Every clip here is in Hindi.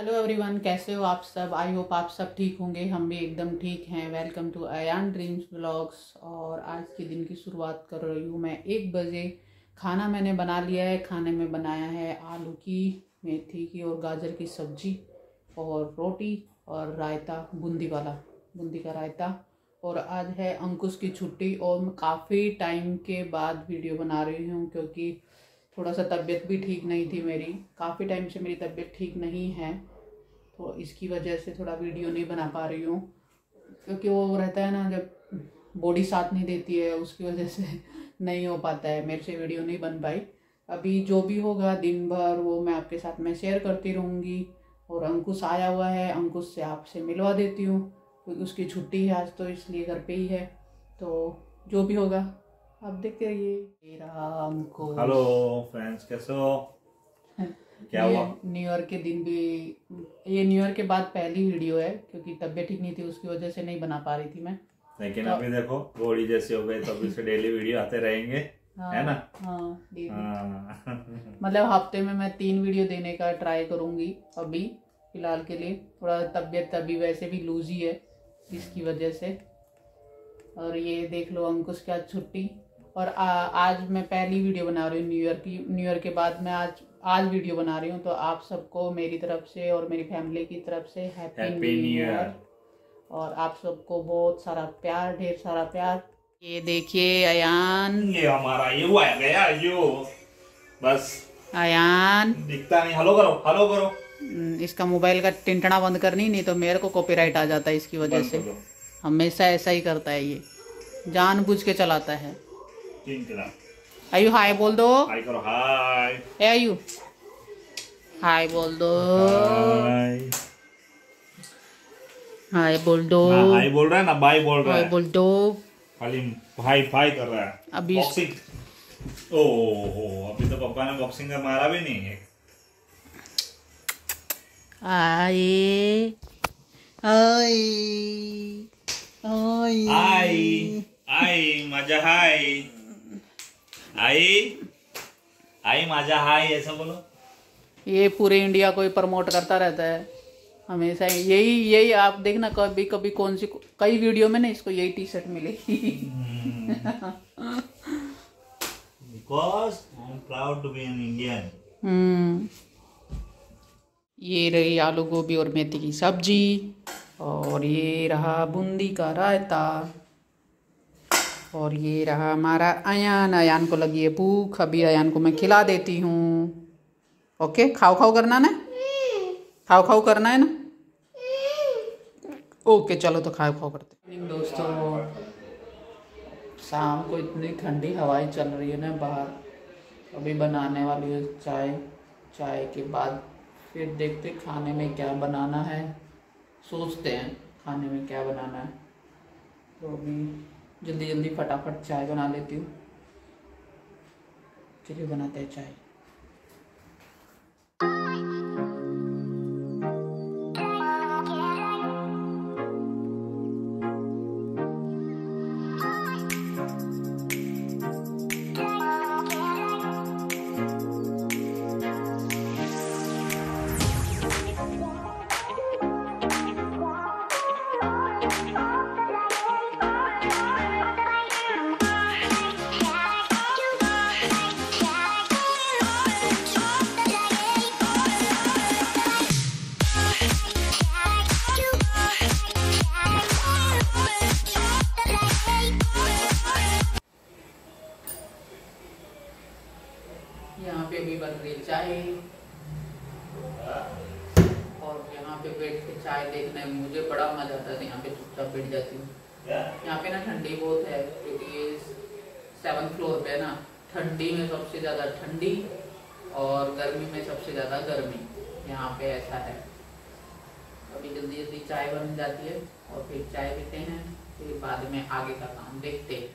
हेलो एवरीवन, कैसे हो आप सब। आई होप आप सब ठीक होंगे। हम भी एकदम ठीक हैं। Welcome to Ayaan dreams vlogs. और आज के दिन की शुरुआत कर रही हूँ मैं 1 बजे। खाना मैंने बना लिया है। खाने में बनाया है आलू की, मेथी की और गाजर की सब्जी और रोटी और रायता, बूंदी का रायता। और आज है अंकुश की छुट्टी और मैं काफ़ी टाइम के बाद वीडियो बना रही हूँ क्योंकि थोड़ा सा तबीयत भी ठीक नहीं थी मेरी। काफ़ी टाइम से मेरी तबीयत ठीक नहीं है, तो इसकी वजह से थोड़ा वीडियो नहीं बना पा रही हूँ। क्योंकि वो रहता है ना, जब बॉडी साथ नहीं देती है उसकी वजह से नहीं हो पाता है, मेरे से वीडियो नहीं बन पाई। अभी जो भी होगा दिन भर वो मैं आपके साथ में शेयर करती रहूँगी। और अंकुश आया हुआ है, अंकुश से आपसे मिलवा देती हूँ क्योंकि उसकी छुट्टी है आज, तो इसलिए घर पे ही है। तो जो भी होगा आप देखते रहिए। मेरा अंकुश। हेलो फ्रेंड्स, कैसे हो? क्या हुआ? न्यू ईयर के दिन भी, ये न्यू ईयर के बाद पहली वीडियो है क्योंकि तबीयत ठीक नहीं थी उसकी वजह से नहीं बना पा रही थी मैं। लेकिन तो अभी देखो बॉडी जैसे हो गई तो अभी से डेली वीडियो आते रहेंगे। हाँ, है ना? हाँ, हाँ। मतलब हफ्ते में मैं 3 वीडियो देने का ट्राई करूंगी अभी फिलहाल के लिए। थोड़ा तबीयत अभी वैसे भी लूज ही है इसकी वजह से। और ये देख लो अंकुश की आज छुट्टी। और आज मैं पहली वीडियो बना रही हूँ न्यू ईयर के बाद। मैं आज वीडियो बना रही हूँ, तो आप सबको मेरी तरफ से और मेरी फैमिली की तरफ से हैप्पी न्यू ईयर। और आप सबको बहुत सारा प्यार, ढेर सारा प्यार। ये देखिए अयान, ये हमारा यू आ गया। यू बस अयान दिखता नहीं। हेलो करो, हेलो करो। इसका मोबाइल का टिंटना बंद करनी, नहीं तो मेरे को कॉपीराइट आ जाता है इसकी वजह से। हमेशा ऐसा ही करता है ये, जानबूझ के चलाता है। आयु हाय बोल दो। हाय करो, हाय। ए आयु हाय बोल दो। हाय बोल दो। हाय बोल रहा है ना, बाय बोल रहा है। हाय बोल दो। खाली भाई भाई कर रहा है अभी बॉक्सिंग। ओहो, अभी तो पापा ने बॉक्सिंग का मारा भी नहीं है। आए आए आए आई आई मजा हाय। आई मजा हाय, ऐसा बोलो। ये पूरे इंडिया को ही प्रमोट करता रहता है हमेशा। यही आप देखना, कभी कभी कई वीडियो में ना इसको यही टी शर्ट मिलेगी। Because I'm proud to be an Indian. ये रही आलू गोभी और मेथी की सब्जी और ये रहा बूंदी का रायता और ये रहा हमारा अयान को लगी है भूख। अभी अयान को मैं खिला देती हूँ। ओके, खाओ खाओ करना ना, खाओ खाओ करना है ना। ओके चलो तो खाओ खाओ करते हैं। दोस्तों, शाम को इतनी ठंडी हवाएं चल रही है ना बाहर। अभी बनाने वाली है चाय के बाद फिर देखते खाने में क्या बनाना है। सोचते हैं खाने में क्या बनाना है, तो अभी जल्दी जल्दी फटाफट चाय बना लेती हूँ। चलिए बनाते हैं चाय। यहाँ पे भी बन रही चाय और यहाँ पे बैठ के चाय देखने में मुझे बड़ा मजा आता है। यहाँ पे चुपचाप बैठ जाती हूँ। यहाँ पे ना ठंडी बहुत है क्योंकि ये 7th फ्लोर पे है ना। ठंडी में सबसे ज़्यादा ठंडी और गर्मी में सबसे ज़्यादा गर्मी, यहाँ पे ऐसा है। अभी जल्दी जल्दी चाय बन जाती है और फिर चाय पीते हैं, फिर बाद में आगे का काम देखते हैं।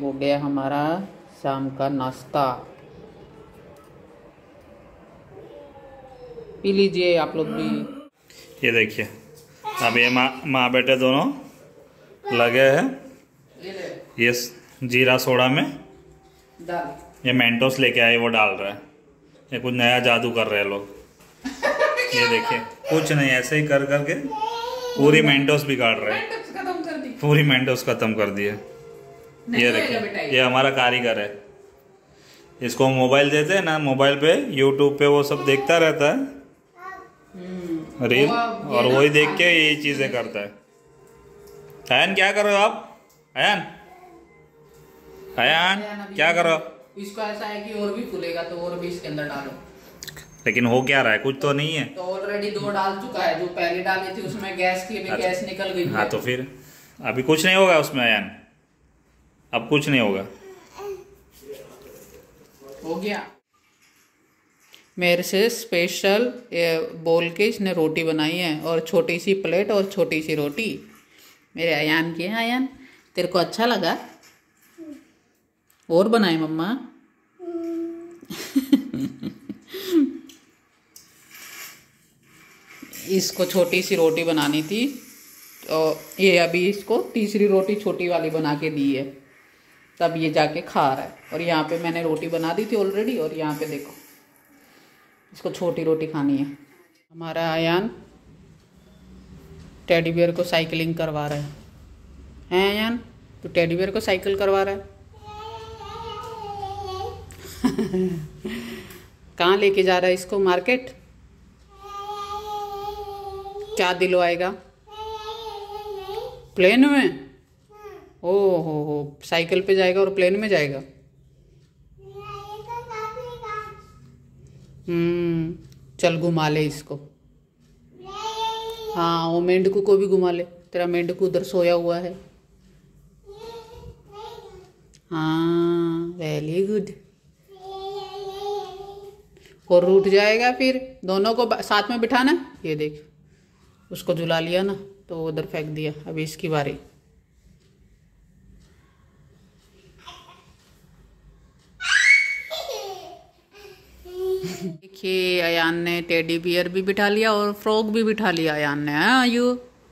हो गया हमारा शाम का नाश्ता। पी लीजिए आप लोग भी। ये देखिए, अब ये माँ बेटे दोनों लगे हैं ये जीरा सोडा में डाल। ये मेंटोस लेके आए, वो डाल रहा है। ये कुछ नया जादू कर रहे हैं लोग। ये देखिए, कुछ नहीं, ऐसे ही कर करके पूरी मेंटोस बिगाड़ रहे हैं। पूरी मेंटोस खत्म कर दी है। ये देखिए, ये हमारा कारीगर है। इसको मोबाइल देते हैं ना, मोबाइल पे यूट्यूब पे वो सब देखता रहता है रील, और वही देख के यही चीजें करता है। अयान क्या कर रहे हो आप? अयान अयान क्या कर रहे हो? इसको ऐसा है कि और भी फूलेगा तो और भी इसके अंदर डालो। लेकिन हो क्या रहा है, कुछ तो नहीं है। तो ऑलरेडी 2 डाल चुका है, जो पहले डाली थी उसमें गैस की भी गैस निकल गई। हाँ तो फिर अभी कुछ नहीं होगा उसमें अयान, अब कुछ नहीं होगा। हो गया। मेरे से स्पेशल बोल के इसने रोटी बनाई है, और छोटी सी प्लेट और छोटी सी रोटी मेरे अयान की है। अयान तेरे को अच्छा लगा? और बनाए मम्मा? इसको छोटी सी रोटी बनानी थी, और ये अभी इसको तीसरी रोटी छोटी वाली बना के दी है, तब ये जाके खा रहा है। और यहाँ पे मैंने रोटी बना दी थी ऑलरेडी, और यहाँ पे देखो इसको छोटी रोटी खानी है। हमारा अयान टेडी बियर को साइकिलिंग करवा रहा है। हैं अयान, तू टेडी बियर को साइकिल करवा रहा है? कहाँ लेके जा रहा है इसको? मार्केट? क्या दिलवाएगा? प्लेन में? ओ हो, साइकिल पे जाएगा और प्लेन में जाएगा। चल घुमा ले इसको। हाँ, वो मेंढकू को भी घुमा ले। तेरा मेंढकू उधर सोया हुआ है। हाँ, वेरी गुड। और रूठ जाएगा फिर। दोनों को साथ में बिठाना। ये देख, उसको झुला लिया ना तो उधर फेंक दिया। अभी इसकी बारी। देखिए, अयान ने टेडी बियर भी बिठा लिया और फ्रॉग भी बिठा लिया अयान ने। हाँ, यू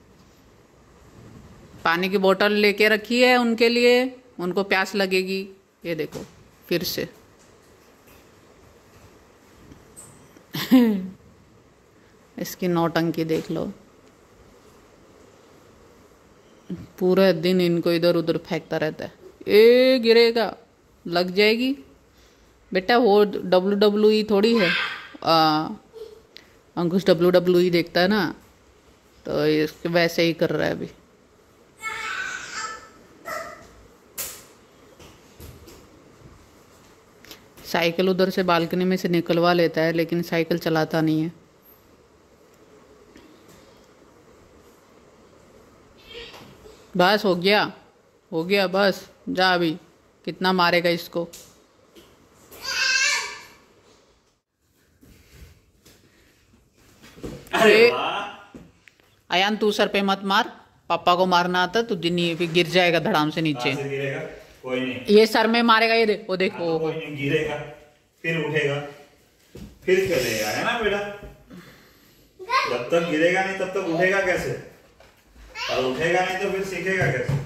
पानी की बोतल लेके रखी है उनके लिए, उनको प्यास लगेगी। ये देखो फिर से। इसकी नौटंकी देख लो। पूरा दिन इनको इधर उधर फेंकता रहता है। ए गिरेगा, लग जाएगी बेटा। वो WWE थोड़ी है। अंकुश WWE देखता है ना, तो इसके वैसे ही कर रहा है अभी। साइकिल उधर से बालकनी में से निकलवा लेता है, लेकिन साइकिल चलाता नहीं है। बस हो गया, हो गया, बस जा। अभी कितना मारेगा इसको? अरे अयान, तू सर पे मत मार। पापा को मारना आता तो दिन फिर गिर जाएगा धड़ाम से नीचे। कोई नहीं, ये सर में मारेगा। ये देख, वो देखो। कोई नहीं, गिरेगा फिर उठेगा फिर चलेगा, है ना बेटा? जब तक गिरेगा नहीं तब तक उठेगा कैसे? और उठेगा नहीं तो फिर सीखेगा कैसे?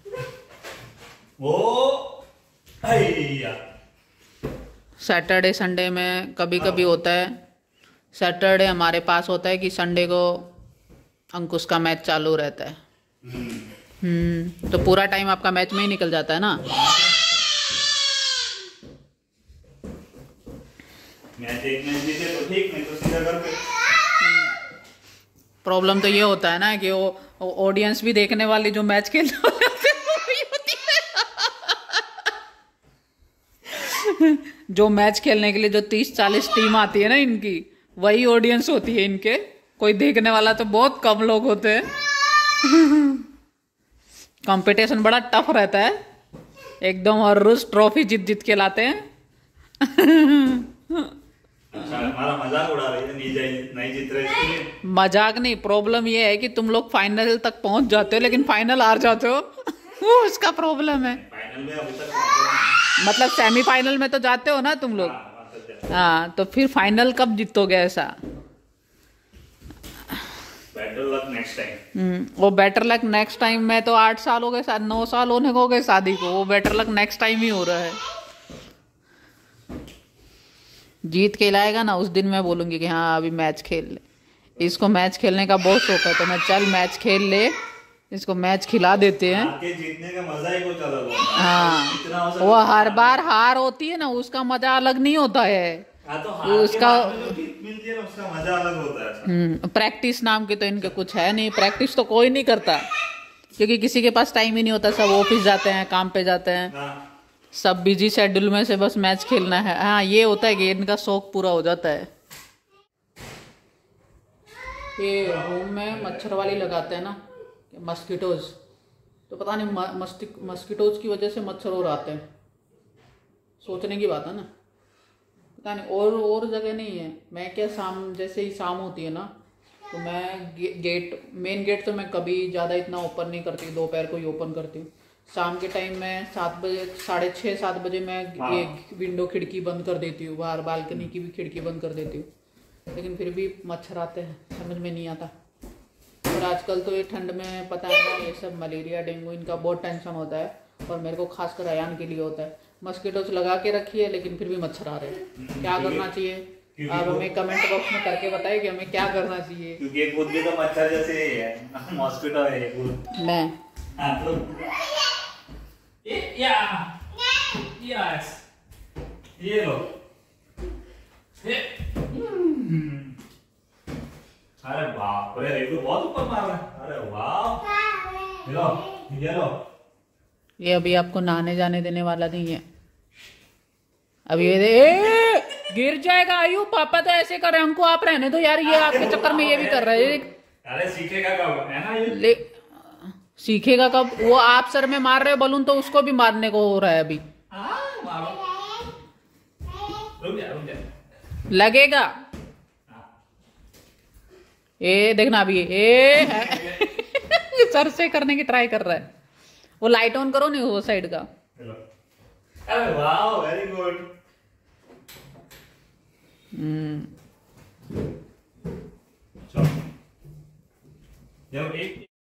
वो सैटरडे संडे में कभी कभी होता है। सैटरडे हमारे पास होता है कि संडे को अंकुश का मैच चालू रहता है। तो पूरा टाइम आपका मैच में ही निकल जाता है ना। मैच एक मैच जीते तो ठीक, नहीं तो सीधा घर पे। प्रॉब्लम तो ये होता है ना कि वो ऑडियंस भी देखने वाली जो मैच खेलने वाले होते हैं वही होती है। जो मैच खेलने के लिए जो 30-40 टीम आती है ना इनकी, वही ऑडियंस होती है इनके। कोई देखने वाला तो बहुत कम लोग होते हैं। कंपटीशन बड़ा टफ रहता है एकदम। हर रोज ट्रॉफी जीत जीत के लाते हैं। अच्छा, हमारा मजाक उड़ा रही है, नहीं जीत रहे इसके लिए। मजाक नहीं, प्रॉब्लम ये है कि तुम लोग फाइनल तक पहुंच जाते हो लेकिन फाइनल हार जाते हो। वो उसका प्रॉब्लम है। फाइनल में अभी तक पहुंचे मतलब सेमीफाइनल में तो जाते हो ना तुम लोग। नहीं। हाँ, वहाँ तक जाते हाँ, तो फिर फाइनल कब जीतोगे ऐसा? Better luck next time. वो बेटर लक नेक्स्ट टाइम में तो 8 साल हो गए, 9 साल होने को हो गए शादी को, वो बेटर लक नेक्स्ट टाइम ही हो रहा है। जीत के लाएगा ना उस दिन मैं बोलूंगी कि हाँ अभी मैच खेल ले। इसको मैच खेलने का बहुत शौक है, तो मैं चल मैच खेल ले, इसको मैच खिला देते हैं। आके जीतने का मजा ही कुछ अलग होता है। हाँ, वो हर बार हार होती है ना, उसका मजा अलग नहीं होता है। हाँ, तो उसका जो जीत मिलती है ना उसका मजा अलग होता है। प्रैक्टिस नाम की तो इनके कुछ है नहीं, प्रैक्टिस तो कोई नहीं करता क्योंकि किसी के पास टाइम ही नहीं होता, सब ऑफिस जाते हैं, काम पे जाते हैं। हाँ। सब बिजी शेड्यूल में से बस मैच खेलना है। हाँ, ये होता है कि इनका शौक पूरा हो जाता है। ये रूम में मच्छर वाली लगाते हैं ना मस्कीटोज, तो पता नहीं मस्कीटोज की वजह से मच्छर और आते हैं। सोचने की बात है ना, पता नहीं और जगह नहीं है। मैं क्या शाम जैसे ही शाम होती है ना, तो मैं मेन गेट तो मैं कभी ज़्यादा इतना ओपन नहीं करती, दोपहर को ही ओपन करती हूँ। शाम के टाइम में 7 बजे 6:30 7 बजे मैं ये विंडो खिड़की बंद कर देती हूँ, बाहर बालकनी की भी खिड़की बंद कर देती हूँ, लेकिन फिर भी मच्छर आते हैं, समझ में नहीं आता। और आजकल तो ये ठंड में पता है ना, ये सब मलेरिया डेंगू इनका बहुत टेंशन होता है, और मेरे को खासकर अयान के लिए होता है। मस्कीटोज लगा के रखी है लेकिन फिर भी मच्छर आ रहे हैं। क्या करना चाहिए आप हमें कमेंट बॉक्स में करके बताइए कि हमें क्या करना चाहिए। क्योंकि एक खुद भी तो मच्छर जैसे ही है, मॉस्किटो है ये मैं ये लो। अरे बाप रे, ये तो बहुत ऊपर मार रहा है। अरे वाह, ये लो। ये अभी आपको नहाने जाने देने वाला नहीं है। अभी गिर जाएगा आयु, पापा तो ऐसे कर रहे हैं, हमको आप रहने दो यार, ये आपके चक्कर में ये भी कर रहे हैं। अरे सीखेगा कब, है ना ये? सीखेगा कब? वो आप सर में मार रहे हो बलून, तो उसको भी मारने को हो रहा है अभी। रुक जा। लगेगा। ये देखना अभी सर से करने की ट्राई कर रहा है। वो लाइट ऑन करो नहीं वो साइड का। अरे वाह, वेरी गुड। जब एक